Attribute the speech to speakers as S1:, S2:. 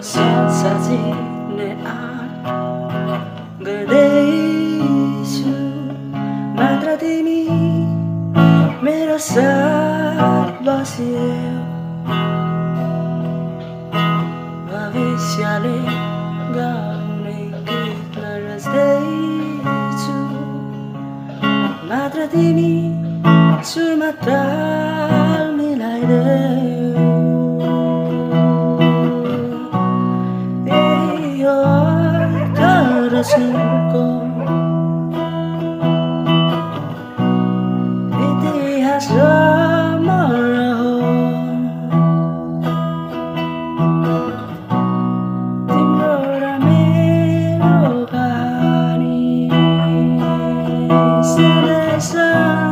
S1: साँच्चिने आँट गर्दैछु मात्र तिमी मेरो साथ बस्यौ भविष्यले गाउने गीत रच्दैछु मात्र तिमी सुरमा ताल मिलाइदेऊ यो तर सुनको इतिहास अमर हो तिम्रो र मेरो कहानी सधैँ